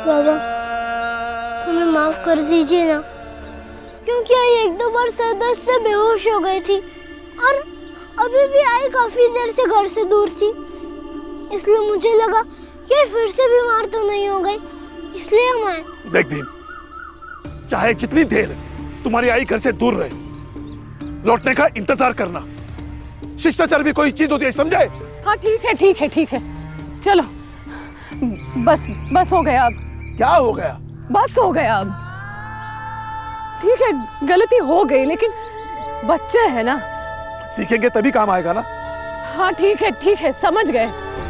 बाबा हमें माफ कर दीजिए ना, क्योंकि आई एक दो बार सर दर्द से बेहोश हो गई थी और अभी भी आई काफी देर से घर से दूर थी, इसलिए मुझे लगा कि फिर से बीमार तो नहीं हो गई, इसलिए हम आए। देख भीम, चाहे कितनी देर तुम्हारी आई घर से दूर रहे, लौटने का इंतजार करना शिष्टाचार भी कोई चीज होती है, समझे? हाँ ठीक है ठीक है ठीक है, चलो बस हो गया अब। क्या हो गया? बस हो गया अब। ठीक है गलती हो गई, लेकिन बच्चे हैं ना, सीखेंगे तभी काम आएगा ना। हाँ ठीक है समझ गए।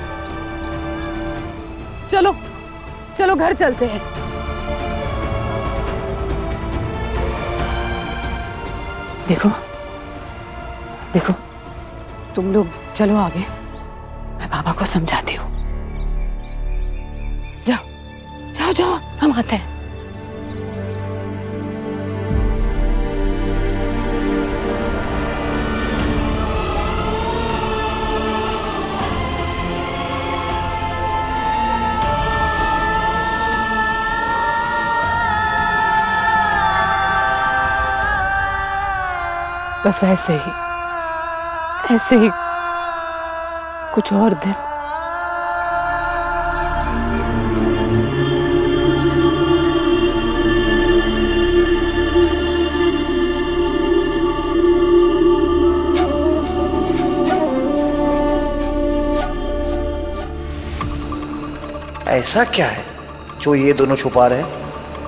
चलो चलो घर चलते हैं। देखो देखो तुम लोग चलो आगे, मैं बाबा को समझाती हूँ। जाओ जाओ जाओ, हम आते हैं। बस ऐसे ही कुछ और दिन। ऐसा क्या है जो ये दोनों छुपा रहे हैं?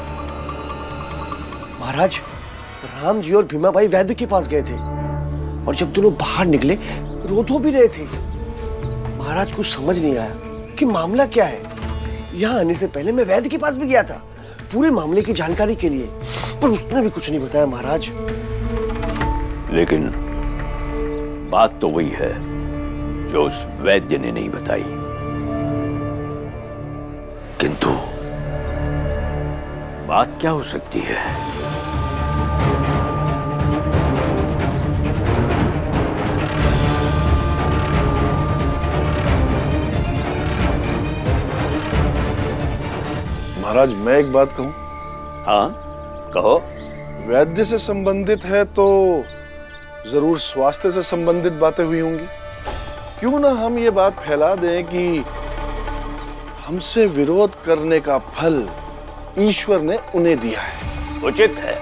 महाराज, राम जी और भीमा भाई वैद्य के पास गए थे और जब दोनों बाहर निकले रो भी रहे थे। महाराज कुछ समझ नहीं आया कि मामला क्या है। यहाँ आने से पहले मैं वैद्य के पास भी गया था पूरे मामले की जानकारी के लिए, पर उसने भी कुछ नहीं बताया महाराज। लेकिन बात तो वही है जो उस वैद्य ने नहीं बताई। किंतु बात क्या हो सकती है? महाराज मैं एक बात कहूं? हाँ कहो। वैद्य से संबंधित है तो जरूर स्वास्थ्य से संबंधित बातें हुई होंगी। क्यों ना हम ये बात फैला दें कि हमसे विरोध करने का फल ईश्वर ने उन्हें दिया है। उचित है,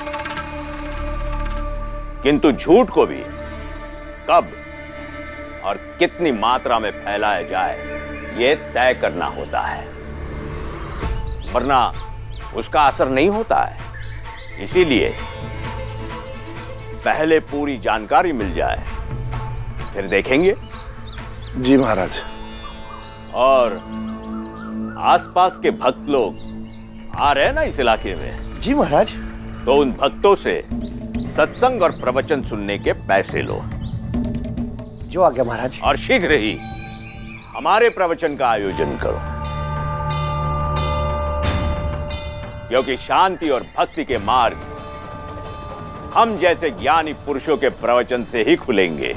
किंतु झूठ को भी कब और कितनी मात्रा में फैलाया जाए ये तय करना होता है, वरना उसका असर नहीं होता है। इसीलिए पहले पूरी जानकारी मिल जाए, फिर देखेंगे। जी महाराज। और आसपास के भक्त लोग आ रहे हैं ना इस इलाके में? जी महाराज। तो उन भक्तों से सत्संग और प्रवचन सुनने के पैसे लो। जो आ गया महाराज। और शीघ्र ही हमारे प्रवचन का आयोजन करो, क्योंकि शांति और भक्ति के मार्ग हम जैसे ज्ञानी पुरुषों के प्रवचन से ही खुलेंगे।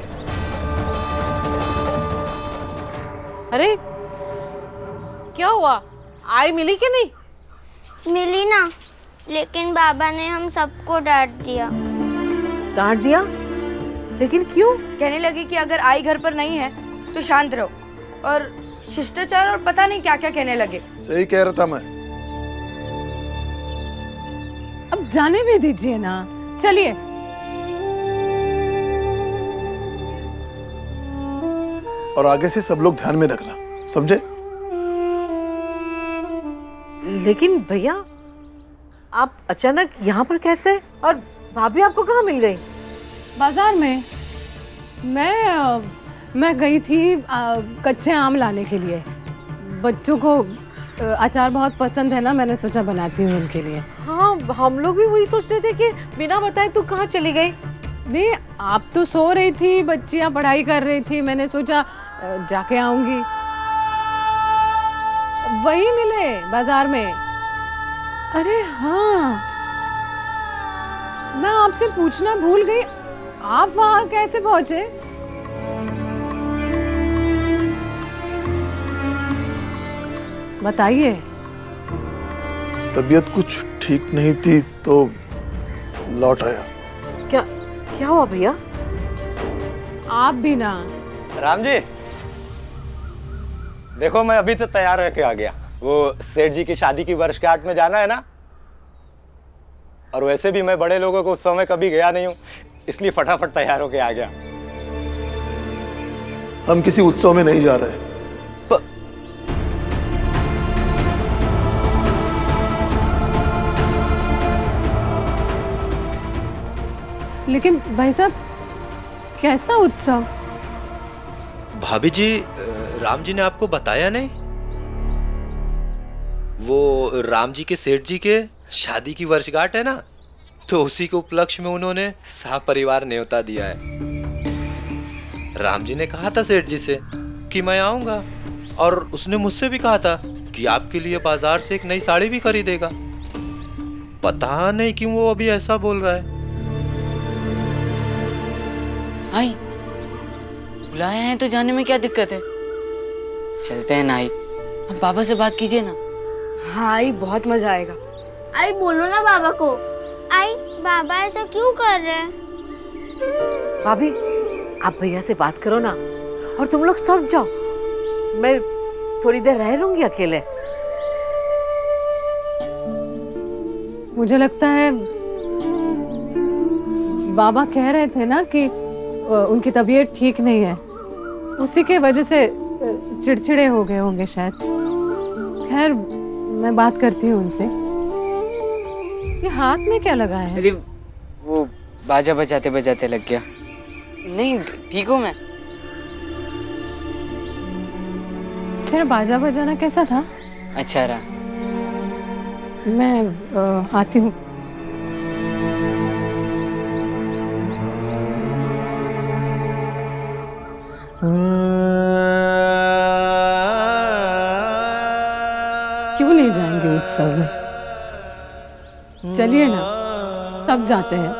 अरे क्या हुआ, आई मिली कि नहीं? मिली ना, लेकिन बाबा ने हम सबको डांट दिया। डांट दिया? लेकिन क्यों? कहने लगे कि अगर आई घर पर नहीं है तो शांत रहो, और शिष्टाचार और पता नहीं क्या क्या कहने लगे। सही कह रहा था मैं। अब जाने भी दीजिए ना, चलिए। और आगे से सब लोग ध्यान में रखना, समझे? लेकिन भैया आप अचानक यहाँ पर कैसे? और भाभी आपको कहाँ मिल गई? बाजार में। मैं गई थी कच्चे आम लाने के लिए। बच्चों को अचार बहुत पसंद है ना, मैंने सोचा बनाती हूँ उनके लिए। हाँ हम लोग भी वही सोच रहे थे कि बिना बताए तू कहाँ चली गई। नहीं, आप तो सो रही थी, बच्चियाँ पढ़ाई कर रही थी, मैंने सोचा जाके आऊंगी। वही मिले बाजार में। अरे हाँ, मैं आपसे पूछना भूल गई, आप वहां कैसे पहुंचे? बताइए। तबीयत कुछ ठीक नहीं थी तो लौट आया। क्या हुआ भैया? आप भी ना। राम जी, देखो मैं अभी तो तैयार होके आ गया। वो सेठ जी की शादी की वर्षगांठ में जाना है ना, और वैसे भी मैं बड़े लोगों को उत्सव में कभी गया नहीं हूँ, इसलिए फटाफट तैयार होके आ गया। हम किसी उत्सव में नहीं जा रहे। लेकिन भाई साहब, कैसा उत्सव? भाभी जी, राम जी ने आपको बताया नहीं? वो राम जी के सेठ जी के शादी की वर्षगांठ है ना, तो उसी के उपलक्ष्य में उन्होंने सपरिवार न्योता दिया है। राम जी ने कहा था सेठ जी से कि मैं आऊंगा, और उसने मुझसे भी कहा था कि आपके लिए बाजार से एक नई साड़ी भी खरीदेगा। पता नहीं क्यों वो अभी ऐसा बोल रहा है। आई बुलाया है तो जाने में क्या दिक्कत है? चलते हैं ना आई, हम पापा से बात कीजिए ना। हाँ आई, बहुत मजा आएगा। आई बोलो ना बाबा को। आई बाबा ऐसा क्यों कर रहे हैं? भाभी, आप भैया से बात करो ना, और तुम लोग सब जाओ। मैं थोड़ी देर रह लूंगी अकेले। मुझे लगता है बाबा कह रहे थे ना कि उनकी तबीयत ठीक नहीं है, उसी के वजह से चिड़चिड़े हो गए होंगे शायद। खैर, मैं बात करती हूँ उनसे। ये हाथ में क्या लगा है? अरे वो बाजा बजाते बजाते लग गया। नहीं, ठीक हूँ मैं। तेरा बाजा बजाना कैसा था? अच्छा रहा। मैं आती हूँ। क्यों नहीं जाएंगे उत्सव में? चलिए ना, सब जाते हैं।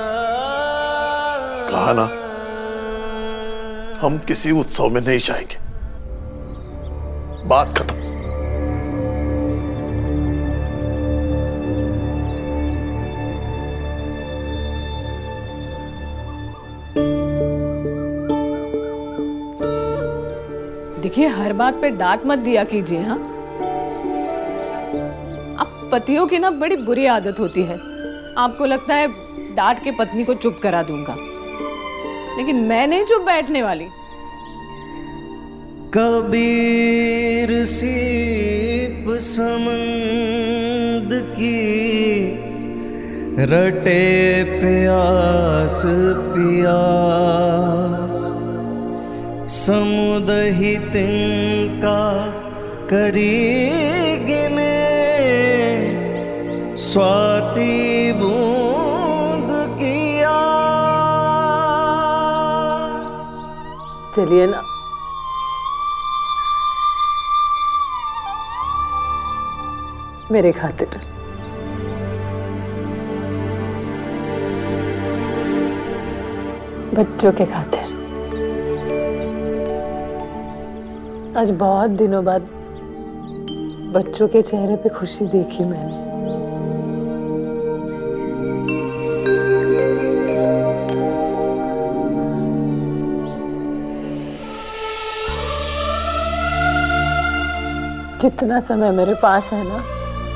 कहा ना, हम किसी उत्सव में नहीं जाएंगे। बात खत्म। देखिए, हर बात पे डांट मत दिया कीजिए। हाँ, अब पतियों की ना बड़ी बुरी आदत होती है। आपको लगता है डांट के पत्नी को चुप करा दूंगा, लेकिन मैं नहीं चुप बैठने वाली। कबीर सीप समंद की रटे प्यास पियास, समुदहि तिनका करी गिने, स्वाति बूंद की आस। चलिए ना। मेरे खातिर। बच्चों के खातिर। आज बहुत दिनों बाद बच्चों के चेहरे पे खुशी देखी मैंने। जितना समय मेरे पास है ना,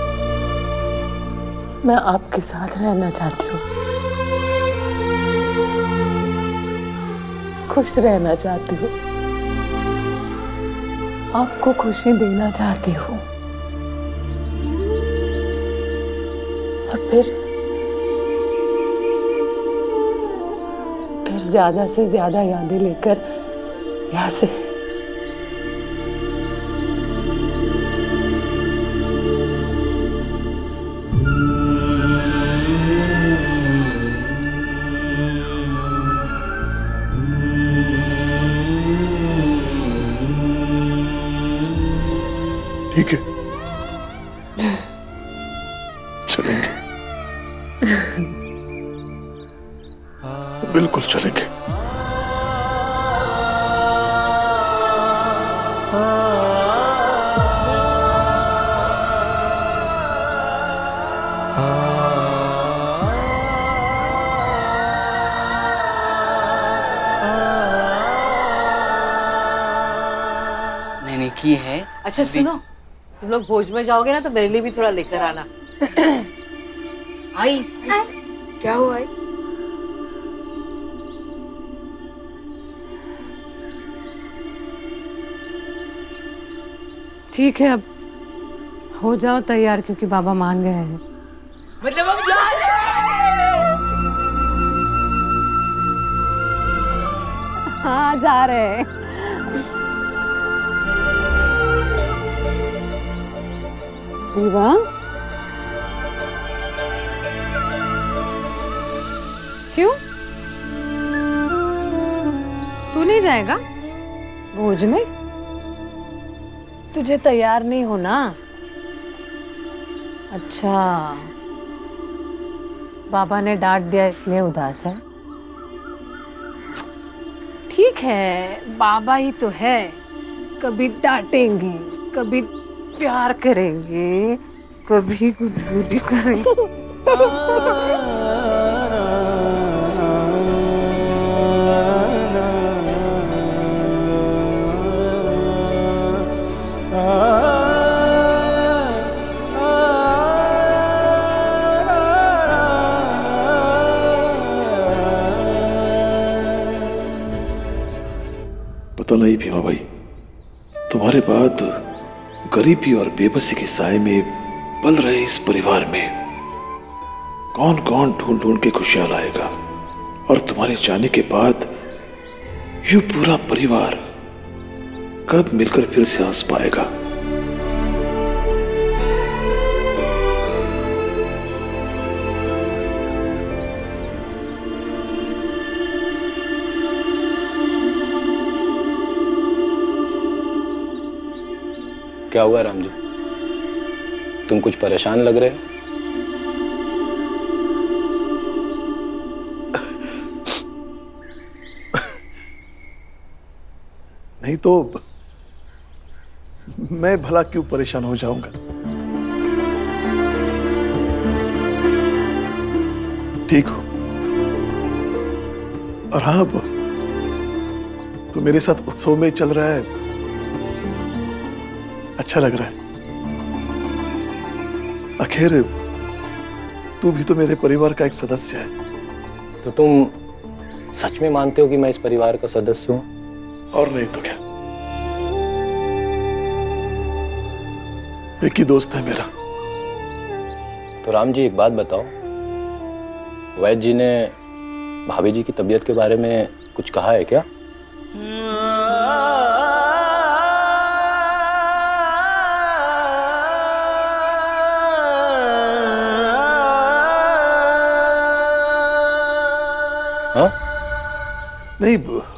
मैं आपके साथ रहना चाहती हूँ, खुश रहना चाहती हूँ, आपको खुशी देना चाहती हूँ, और फिर ज्यादा से ज्यादा यादें लेकर यहाँ से ठीक है, चलेंगे, बिल्कुल चलेंगे। अच्छा सुनो, तुम लोग भोज में जाओगे ना तो मेरे लिए भी थोड़ा लेकर आना। आई क्या हुआ आई? ठीक है, अब हो जाओ तैयार क्योंकि बाबा मान गए हैं। मतलब हम जा रहे हैं? हाँ जा रहे हैं। विवा, क्यों? तू नहीं जाएगा भोज में? तुझे तैयार नहीं होना? अच्छा, बाबा ने डांट दिया इसलिए उदास है। ठीक है, बाबा ही तो है, कभी डांटेंगे, कभी प्यार करेंगे, कभी गुदगुदी करेंगे। पता नहीं भीमा भाई, तुम्हारे बाद गरीबी और बेबसी के साए में पल रहे इस परिवार में कौन कौन ढूंढ ढूंढ के खुशियां लाएगा, और तुम्हारे जाने के बाद यूं पूरा परिवार कब मिलकर फिर से हंस पाएगा। क्या हुआ राम जी, तुम कुछ परेशान लग रहे हो? नहीं तो मैं भला क्यों परेशान हो जाऊंगा। ठीक हो, और हाँ अब तो मेरे साथ उत्सव में चल रहा है, अच्छा लग रहा है। आखिर तू भी तो मेरे परिवार का एक सदस्य है। तो तुम सच में मानते हो कि मैं इस परिवार का सदस्य हूं? और नहीं तो क्या, एक ही दोस्त है मेरा। तो राम जी एक बात बताओ, वैद्य जी ने भाभी जी की तबीयत के बारे में कुछ कहा है क्या? हाँ? नहीं,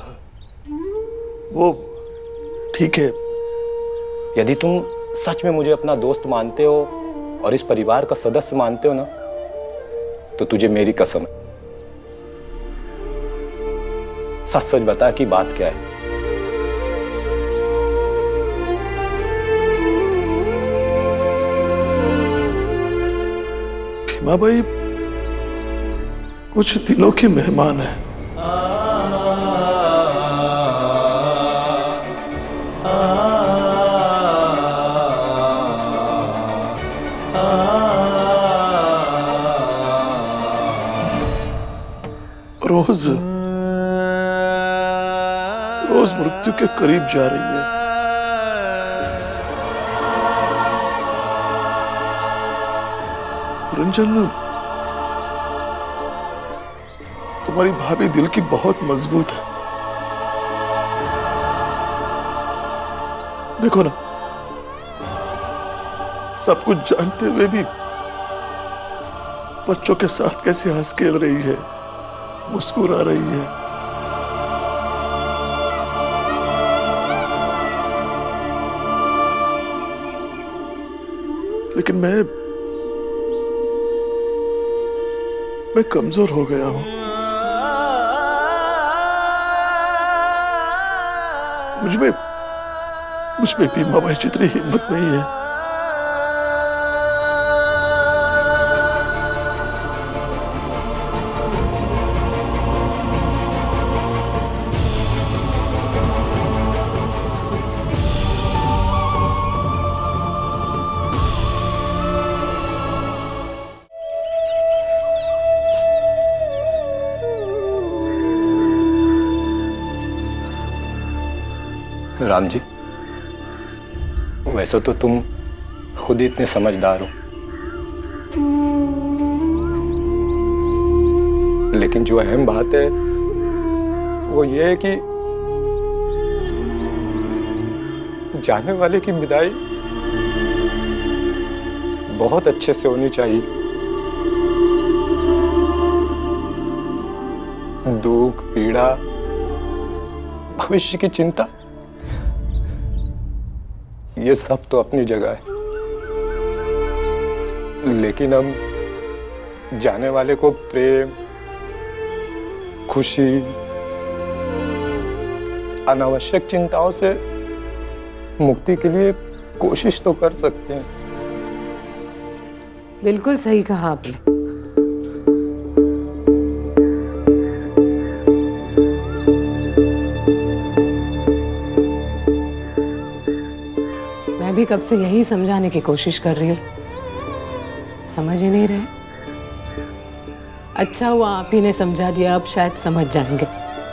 वो ठीक है। यदि तुम सच में मुझे अपना दोस्त मानते हो और इस परिवार का सदस्य मानते हो ना, तो तुझे मेरी कसम है, सच सच बता कि बात क्या है। भीमा भाई कुछ दिनों के मेहमान हैं। रोज रोज मृत्यु के करीब जा रही है। रंजन, तुम्हारी भाभी दिल की बहुत मजबूत है। देखो ना, सब कुछ जानते हुए भी बच्चों के साथ कैसे हंस खेल रही है, मुस्कुरा रही है। लेकिन मैं कमजोर हो गया हूं। मुझ में भीमा भाई जितनी हिम्मत नहीं है। राम जी, वैसे तो तुम खुद ही इतने समझदार हो, लेकिन जो अहम बात है वो ये है कि जाने वाले की विदाई बहुत अच्छे से होनी चाहिए। दुख, पीड़ा, भविष्य की चिंता, ये सब तो अपनी जगह है, लेकिन हम जाने वाले को प्रेम, खुशी, अनावश्यक चिंताओं से मुक्ति के लिए कोशिश तो कर सकते हैं। बिल्कुल सही कहा आपने। मैं भी कब से यही समझाने की कोशिश कर रही हूँ, समझ ही नहीं रहे। अच्छा हुआ आप ही ने समझा दिया, अब शायद समझ जाएंगे।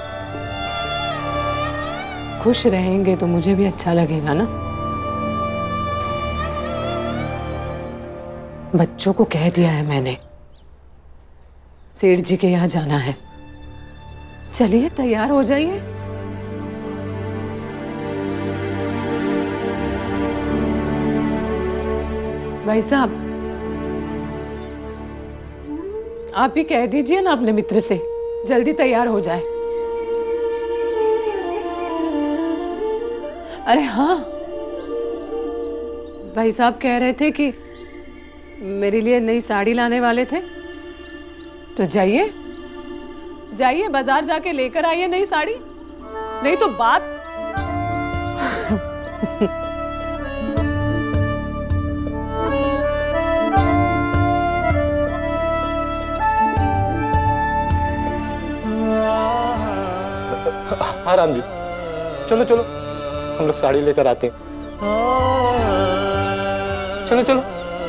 खुश रहेंगे तो मुझे भी अच्छा लगेगा ना। बच्चों को कह दिया है मैंने, सेठ जी के यहाँ जाना है। चलिए तैयार हो जाइए। भाई साहब, आप ही कह दीजिए ना अपने मित्र से जल्दी तैयार हो जाए। अरे हाँ, भाई साहब कह रहे थे कि मेरे लिए नई साड़ी लाने वाले थे, तो जाइए जाइए बाजार जाके लेकर आइए नई साड़ी, नहीं तो बात। हाँ राम जी, चलो चलो हम लोग साड़ी लेकर आते हैं। चलो चलो।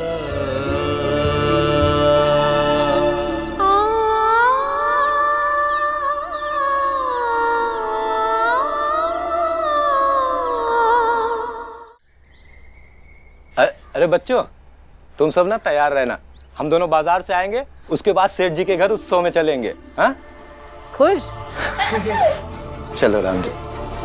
अरे बच्चों, तुम सब ना तैयार रहना, हम दोनों बाजार से आएंगे, उसके बाद सेठ जी के घर उत्सव में चलेंगे। हाँ खुश? चलो राम जी।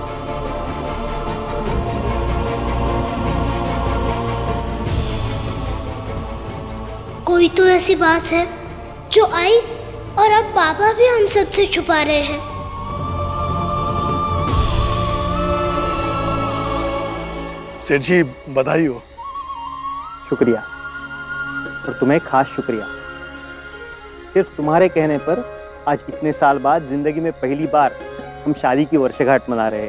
कोई तो ऐसी बात है जो आई और अब पापा भी हम सबसे छुपा रहे हैं। सेठ जी बधाई हो। शुक्रिया, और तुम्हें खास शुक्रिया। सिर्फ तुम्हारे कहने पर आज इतने साल बाद जिंदगी में पहली बार हम शादी की वर्षगांठ मना रहे हैं।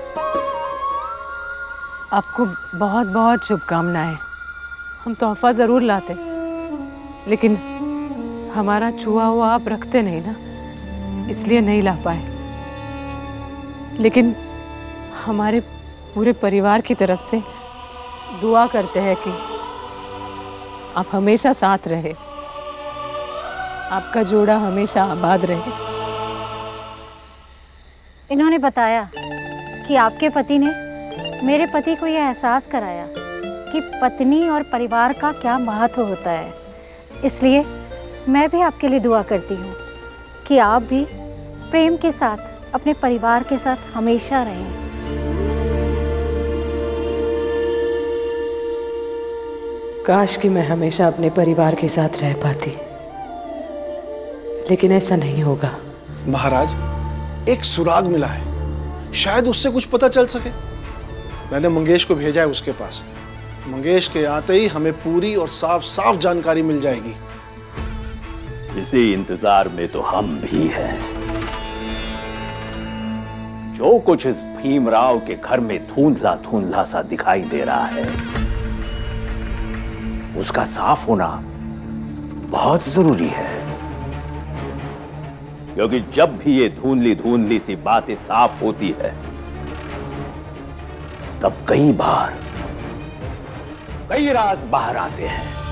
आपको बहुत बहुत शुभकामनाएं। हम तोहफा जरूर लाते, लेकिन हमारा छुआ हुआ आप रखते नहीं ना, इसलिए नहीं ला पाए। लेकिन हमारे पूरे परिवार की तरफ से दुआ करते हैं कि आप हमेशा साथ रहे, आपका जोड़ा हमेशा आबाद रहे। इन्होंने बताया कि आपके पति ने मेरे पति को यह एहसास कराया कि पत्नी और परिवार का क्या महत्व होता है। इसलिए मैं भी आपके लिए दुआ करती हूँ कि आप भी प्रेम के साथ अपने परिवार के साथ हमेशा रहें। काश कि मैं हमेशा अपने परिवार के साथ रह पाती, लेकिन ऐसा नहीं होगा। महाराज, एक सुराग मिला है, शायद उससे कुछ पता चल सके। मैंने मंगेश को भेजा है उसके पास। मंगेश के आते ही हमें पूरी और साफ साफ जानकारी मिल जाएगी। इसी इंतजार में तो हम भी हैं। जो कुछ इस भीमराव के घर में धुंधला धुंधला सा दिखाई दे रहा है, उसका साफ होना बहुत जरूरी है, क्योंकि जब भी ये धुंधली धुंधली सी बातें साफ होती है, तब कई बार कई राज बाहर आते हैं।